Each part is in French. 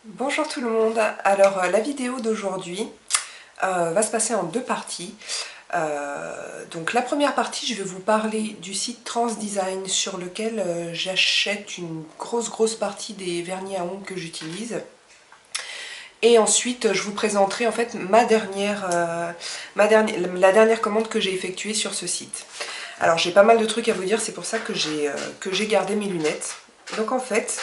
Bonjour tout le monde, alors la vidéo d'aujourd'hui va se passer en deux parties. Donc la première partie, je vais vous parler du site Transdesign sur lequel j'achète une grosse partie des vernis à ongles que j'utilise. Et ensuite je vous présenterai en fait la dernière commande que j'ai effectuée sur ce site. Alors j'ai pas mal de trucs à vous dire, c'est pour ça que j'ai gardé mes lunettes. Donc en fait,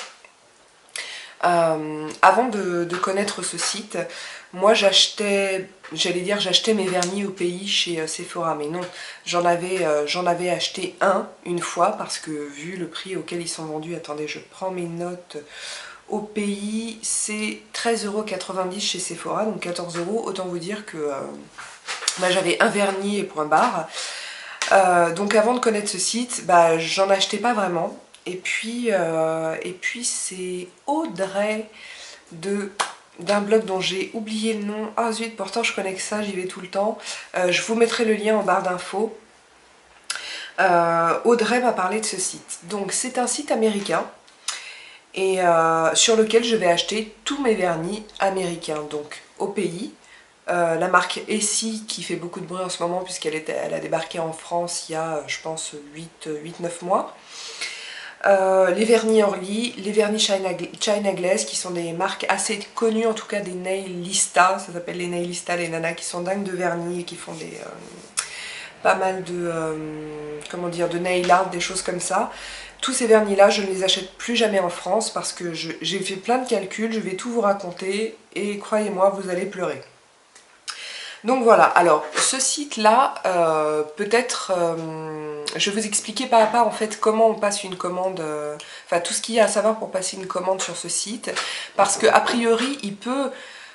avant de connaître ce site, moi j'achetais mes vernis au pays chez Sephora, mais non, j'en avais acheté une fois parce que vu le prix auquel ils sont vendus, attendez, je prends mes notes, au pays c'est 13,90 € chez Sephora, donc 14 €, autant vous dire que j'avais un vernis et point barre. Donc avant de connaître ce site, j'en achetais pas vraiment. Et puis c'est Audrey d'un blog dont j'ai oublié le nom. Ah zut, pourtant je connais que ça, j'y vais tout le temps. Je vous mettrai le lien en barre d'infos. Audrey m'a parlé de ce site. Donc c'est un site américain et sur lequel je vais acheter tous mes vernis américains, donc au pays. La marque Essie qui fait beaucoup de bruit en ce moment elle a débarqué en France il y a je pense 8-9 mois. Les vernis Orly, les vernis China Glaze qui sont des marques assez connues, en tout cas des Nailista, ça s'appelle les Nailista, les nanas qui sont dingues de vernis et qui font pas mal de, comment dire, de nail art, des choses comme ça. Tous ces vernis là je ne les achète plus jamais en France parce que j'ai fait plein de calculs, je vais tout vous raconter et croyez-moi vous allez pleurer. Donc voilà, alors ce site là, peut-être je vais vous expliquer pas à pas en fait comment on passe une commande, enfin tout ce qu'il y a à savoir pour passer une commande sur ce site, parce que a priori il peut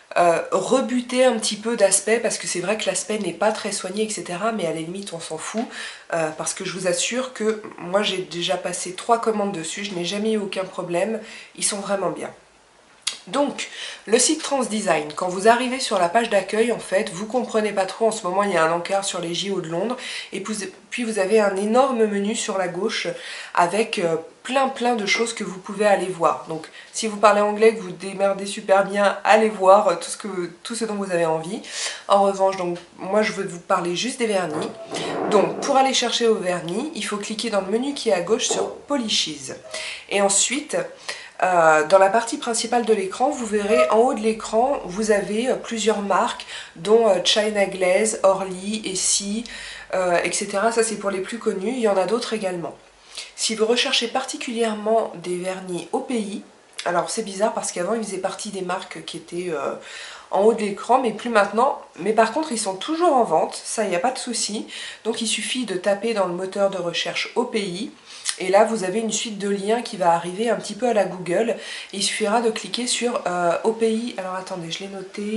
rebuter un petit peu d'aspect, parce que c'est vrai que l'aspect n'est pas très soigné etc, mais à la limite on s'en fout, parce que je vous assure que moi j'ai déjà passé 3 commandes dessus, je n'ai jamais eu aucun problème, ils sont vraiment bien. Donc, le site Transdesign, quand vous arrivez sur la page d'accueil, en fait, vous comprenez pas trop, en ce moment il y a un encart sur les JO de Londres, et puis vous avez un énorme menu sur la gauche avec plein de choses que vous pouvez aller voir. Donc, si vous parlez anglais, que vous démerdez super bien, allez voir tout ce dont vous avez envie. En revanche, donc, moi je veux vous parler juste des vernis. Donc, pour aller chercher vos vernis, il faut cliquer dans le menu qui est à gauche sur Polishes. Et ensuite, dans la partie principale de l'écran, vous verrez en haut de l'écran, vous avez plusieurs marques, dont China Glaze, Orly, Essie, etc. Ça c'est pour les plus connus, il y en a d'autres également. Si vous recherchez particulièrement des vernis au pays, alors c'est bizarre parce qu'avant ils faisaient partie des marques qui étaient en haut de l'écran, mais plus maintenant. Mais par contre ils sont toujours en vente, ça il n'y a pas de souci. Donc il suffit de taper dans le moteur de recherche au pays. Et là, vous avez une suite de liens qui va arriver un petit peu à la Google. Il suffira de cliquer sur au pays. Alors attendez, je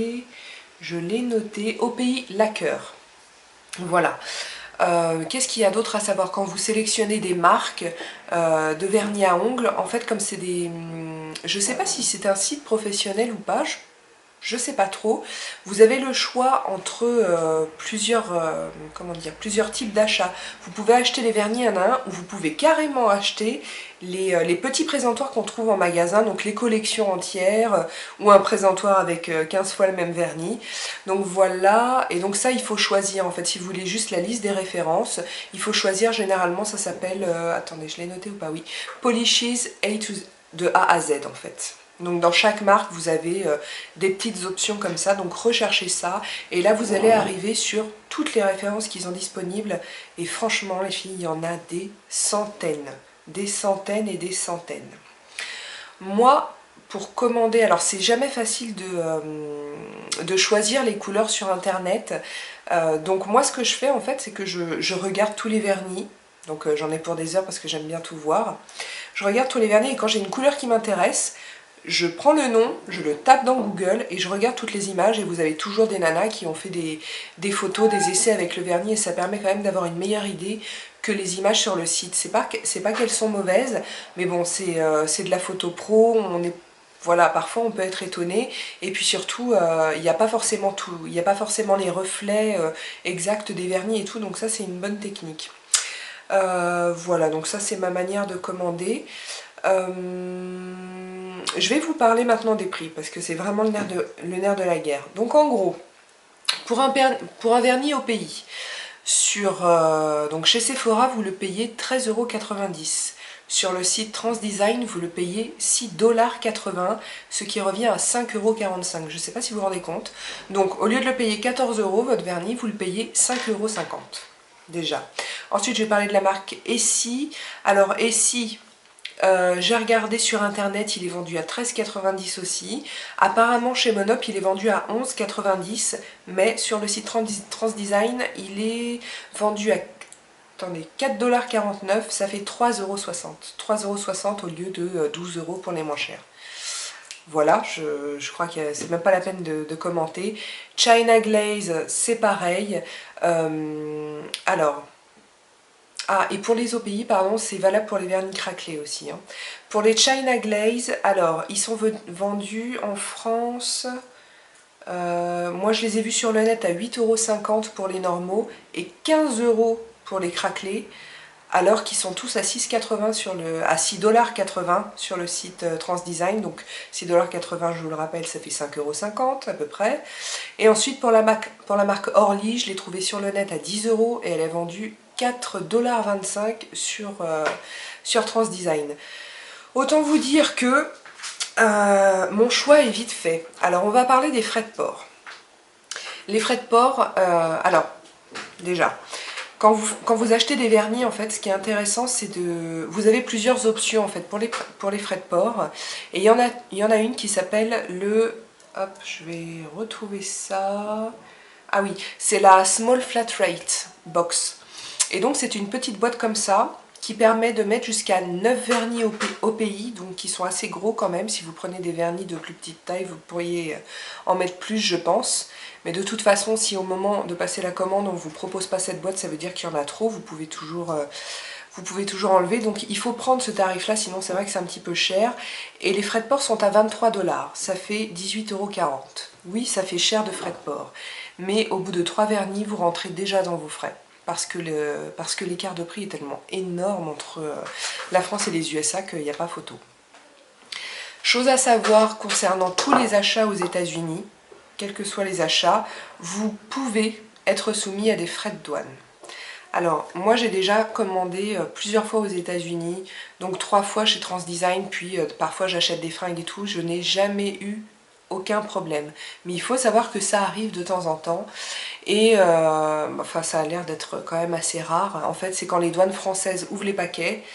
l'ai noté. Au pays Lacquer. Voilà. Qu'est-ce qu'il y a d'autre à savoir quand vous sélectionnez des marques de vernis à ongles? En fait, comme c'est des... Je ne sais pas si c'est un site professionnel ou pas. Je sais pas trop. Vous avez le choix entre plusieurs types d'achats. Vous pouvez acheter les vernis un à un, ou vous pouvez carrément acheter les petits présentoirs qu'on trouve en magasin, donc les collections entières, ou un présentoir avec 15 fois le même vernis. Donc voilà, et donc ça il faut choisir en fait, si vous voulez juste la liste des références, il faut choisir, généralement ça s'appelle, attendez je l'ai noté ou pas, oui, Polishes de A à Z en fait. Donc dans chaque marque, vous avez des petites options comme ça, donc recherchez ça. Et là, vous allez arriver sur toutes les références qu'ils ont disponibles. Et franchement, les filles, il y en a des centaines. Des centaines et des centaines. Moi, pour commander, alors c'est jamais facile de choisir les couleurs sur Internet. Donc moi, ce que je fais en fait, c'est que je regarde tous les vernis. Donc j'en ai pour des heures parce que j'aime bien tout voir. Je regarde tous les vernis et quand j'ai une couleur qui m'intéresse, je prends le nom, je le tape dans Google et je regarde toutes les images, et vous avez toujours des nanas qui ont fait des photos, des essais avec le vernis, et ça permet quand même d'avoir une meilleure idée que les images sur le site. C'est pas qu'elles sont mauvaises, mais bon, c'est de la photo pro, voilà, parfois on peut être étonné, et puis surtout, il n'y a pas forcément tout, il n'y a pas forcément les reflets exacts des vernis et tout, donc ça c'est une bonne technique. Voilà, donc ça c'est ma manière de commander. je vais vous parler maintenant des prix parce que c'est vraiment le nerf de la guerre. Donc en gros, pour un vernis au pays, donc chez Sephora, vous le payez 13,90 €. Sur le site Transdesign, vous le payez 6,80 $, ce qui revient à 5,45 €. Je ne sais pas si vous vous rendez compte. Donc au lieu de le payer 14 €, votre vernis, vous le payez 5,50 € déjà. Ensuite, je vais parler de la marque Essie. Alors Essie, j'ai regardé sur internet, il est vendu à 13,90 € aussi. Apparemment chez Monop il est vendu à 11,90 €, mais sur le site Transdesign il est vendu à, attendez, 4,49 $, ça fait 3,60 €. 3,60 € au lieu de 12 € pour les moins chers. Voilà, je crois que c'est même pas la peine de commenter. China Glaze, c'est pareil. Alors... Ah, et pour les OPI, pardon, c'est valable pour les vernis craquelés aussi. Hein. Pour les China Glaze, alors, ils sont vendus en France. Moi, je les ai vus sur le net à 8,50 € pour les normaux et 15 € pour les craquelés, alors qu'ils sont tous à 6,80 € sur le site Transdesign. Donc 6,80 €, je vous le rappelle, ça fait 5,50 € à peu près. Et ensuite, pour la marque Orly, je l'ai trouvée sur le net à 10 € et elle est vendue 4,25 € sur Transdesign. Autant vous dire que mon choix est vite fait. Alors on va parler des frais de port. Les frais de port, alors déjà, quand vous achetez des vernis, en fait, ce qui est intéressant, c'est de... Vous avez plusieurs options en fait pour les frais de port. Et il y en a une qui s'appelle le... Hop, je vais retrouver ça. Ah oui, c'est la Small Flat Rate Box. Et donc c'est une petite boîte comme ça qui permet de mettre jusqu'à 9 vernis au pays, donc qui sont assez gros quand même. Si vous prenez des vernis de plus petite taille, vous pourriez en mettre plus, je pense. Mais de toute façon, si au moment de passer la commande, on ne vous propose pas cette boîte, ça veut dire qu'il y en a trop, vous pouvez toujours enlever. Donc il faut prendre ce tarif-là, sinon c'est vrai que c'est un petit peu cher. Et les frais de port sont à 23 $, ça fait 18,40 €. Oui, ça fait cher de frais de port. Mais au bout de 3 vernis, vous rentrez déjà dans vos frais. Parce que l'écart de prix est tellement énorme entre la France et les USA qu'il n'y a pas photo. Chose à savoir concernant tous les achats aux États-Unis, quels que soient les achats, vous pouvez être soumis à des frais de douane. Alors, moi j'ai déjà commandé plusieurs fois aux États-Unis, donc 3 fois chez Transdesign, puis parfois j'achète des fringues et tout, je n'ai jamais eu aucun problème. Mais il faut savoir que ça arrive de temps en temps et enfin ça a l'air d'être quand même assez rare. En fait c'est quand les douanes françaises ouvrent les paquets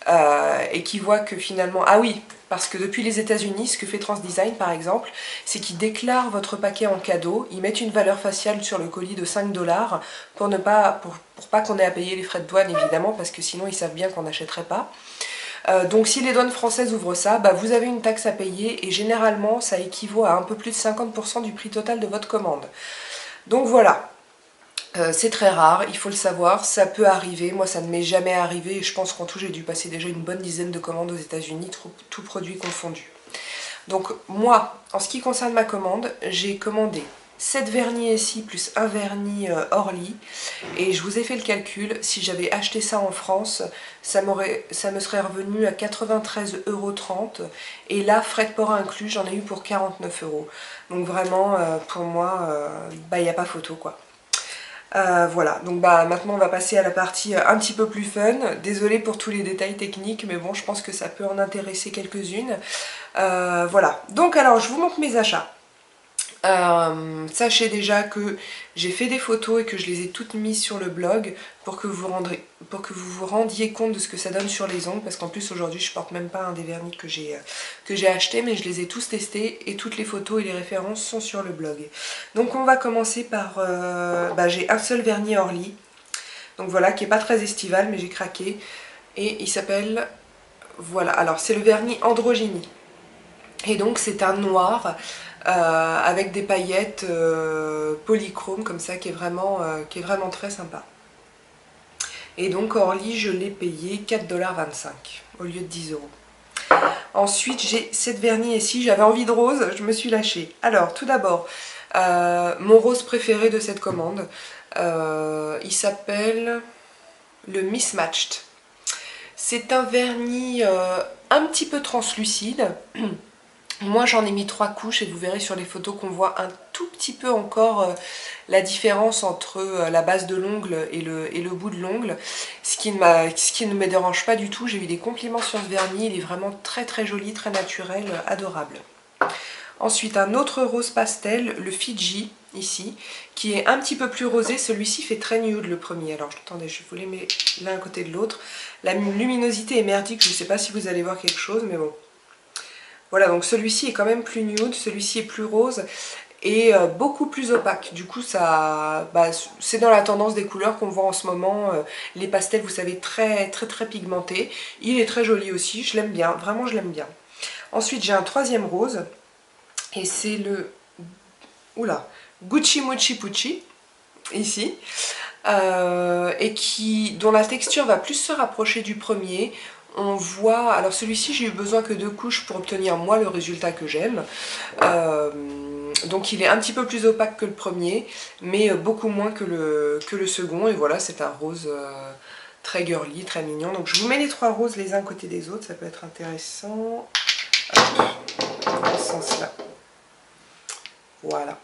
et qui voient que finalement... Ah oui, parce que depuis les États-Unis, ce que fait Transdesign par exemple, c'est qu'ils déclarent votre paquet en cadeau, ils mettent une valeur faciale sur le colis de 5 $ pour pas qu'on ait à payer les frais de douane évidemment, parce que sinon ils savent bien qu'on n'achèterait pas. Donc si les douanes françaises ouvrent ça, bah, vous avez une taxe à payer et généralement ça équivaut à un peu plus de 50% du prix total de votre commande. Donc voilà, c'est très rare, il faut le savoir, ça peut arriver, moi ça ne m'est jamais arrivé et je pense qu'en tout j'ai dû passer déjà une bonne dizaine de commandes aux États-Unis, tout produit confondu. Donc moi, en ce qui concerne ma commande, j'ai commandé 7 vernis Essie plus un vernis Orly et je vous ai fait le calcul, si j'avais acheté ça en France, ça me serait revenu à 93,30 € et là, frais de port inclus, j'en ai eu pour 49 €. Donc vraiment, pour moi, bah, il n'y a pas photo quoi. Voilà, donc bah, maintenant on va passer à la partie un petit peu plus fun. Désolée pour tous les détails techniques, mais bon, je pense que ça peut en intéresser quelques-unes. Voilà, donc alors je vous montre mes achats. Sachez déjà que j'ai fait des photos et que je les ai toutes mises sur le blog pour que vous vous rendiez compte de ce que ça donne sur les ongles, parce qu'en plus aujourd'hui je porte même pas un des vernis que j'ai acheté, mais je les ai tous testés et toutes les photos et les références sont sur le blog. Donc on va commencer par j'ai un seul vernis Orly, donc voilà, qui est pas très estival mais j'ai craqué, et il s'appelle, voilà, alors c'est le vernis Androgynie et donc c'est un noir avec des paillettes polychromes comme ça qui est vraiment très sympa. Et donc Orly je l'ai payé 4,25 $ au lieu de 10 €. Ensuite j'ai cette vernis ici, j'avais envie de rose, je me suis lâchée. Alors tout d'abord, mon rose préféré de cette commande, il s'appelle le Mismatched. C'est un vernis un petit peu translucide. Moi j'en ai mis 3 couches et vous verrez sur les photos qu'on voit un tout petit peu encore la différence entre la base de l'ongle et le bout de l'ongle, ce qui ne me dérange pas du tout. J'ai eu des compliments sur ce vernis, il est vraiment très très joli, très naturel, adorable. Ensuite un autre rose pastel, le Fiji ici, qui est un petit peu plus rosé. Celui-ci fait très nude le premier. Alors attendez, je vous les mets l'un à côté de l'autre. La luminosité est merdique, je ne sais pas si vous allez voir quelque chose, mais bon. Voilà, donc celui-ci est quand même plus nude, celui-ci est plus rose et beaucoup plus opaque. Du coup, ça, c'est dans la tendance des couleurs qu'on voit en ce moment. Les pastels, vous savez, très très très pigmentés. Il est très joli aussi, je l'aime bien, vraiment je l'aime bien. Ensuite, j'ai un troisième rose et c'est le Gucci Mochi Pucci, ici. Et dont la texture va plus se rapprocher du premier. On voit, alors celui-ci j'ai eu besoin que 2 couches pour obtenir moi le résultat que j'aime. Donc il est un petit peu plus opaque que le premier, mais beaucoup moins que le second. Et voilà, c'est un rose très girly, très mignon. Donc je vous mets les 3 roses les uns à côté des autres, ça peut être intéressant. Hop, dans ce sens-là. Voilà.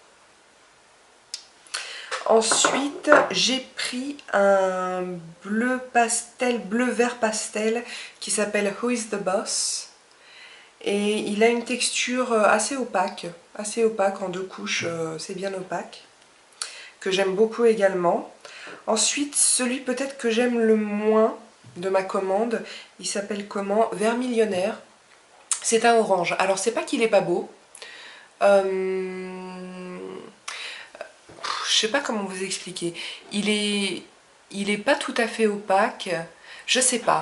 Ensuite, j'ai pris un bleu pastel, bleu-vert pastel qui s'appelle Who is the Boss. Et il a une texture assez opaque en 2 couches, c'est bien opaque, que j'aime beaucoup également. Ensuite, celui peut-être que j'aime le moins de ma commande, il s'appelle comment? Vermillionnaire. C'est un orange. Alors, c'est pas qu'il est pas beau. Je sais pas comment vous expliquer. Il est pas tout à fait opaque. Je sais pas.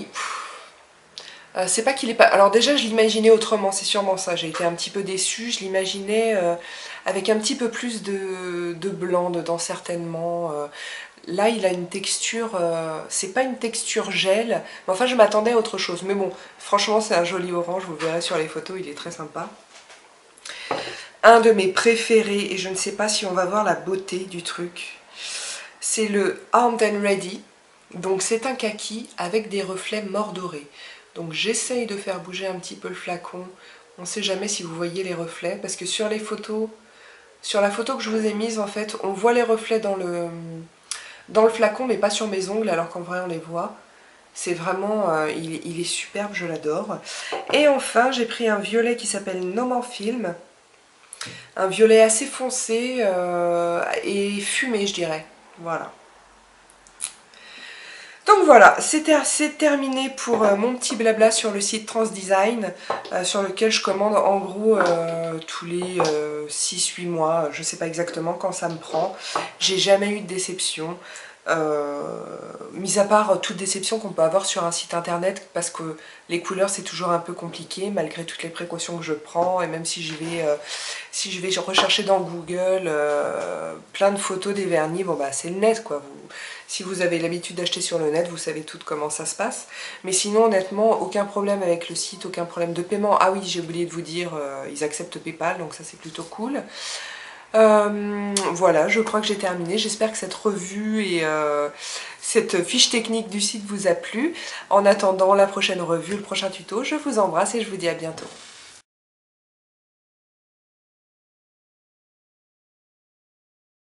C'est pas qu'il est pas... Alors déjà, je l'imaginais autrement, c'est sûrement ça. J'ai été un petit peu déçue. Je l'imaginais avec un petit peu plus de blanc dedans, certainement. Là, il a une texture... c'est pas une texture gel. Mais enfin, je m'attendais à autre chose. Mais bon, franchement, c'est un joli orange. Vous verrez sur les photos, il est très sympa. Un de mes préférés, et je ne sais pas si on va voir la beauté du truc, c'est le Armed and Ready. Donc c'est un kaki avec des reflets mordorés. Donc j'essaye de faire bouger un petit peu le flacon. On ne sait jamais si vous voyez les reflets, parce que sur les photos, sur la photo que je vous ai mise, en fait, on voit les reflets dans le flacon, mais pas sur mes ongles, alors qu'en vrai on les voit. C'est vraiment, il est superbe, je l'adore. Et enfin, j'ai pris un violet qui s'appelle No More Film. Un violet assez foncé et fumé, je dirais. Voilà. Donc voilà, c'est terminé pour mon petit blabla sur le site Transdesign, sur lequel je commande en gros tous les 6-8 mois, je ne sais pas exactement quand ça me prend. J'ai jamais eu de déception. Mis à part toute déception qu'on peut avoir sur un site internet, parce que les couleurs c'est toujours un peu compliqué malgré toutes les précautions que je prends, et même si je vais rechercher dans Google plein de photos des vernis, bon bah c'est le net quoi. Si vous avez l'habitude d'acheter sur le net, vous savez tout comment ça se passe. Mais sinon honnêtement, aucun problème avec le site, aucun problème de paiement. Ah oui, j'ai oublié de vous dire, ils acceptent PayPal, donc ça c'est plutôt cool. Voilà, je crois que j'ai terminé. J'espère que cette revue et cette fiche technique du site vous a plu. En attendant la prochaine revue, le prochain tuto, je vous embrasse et je vous dis à bientôt.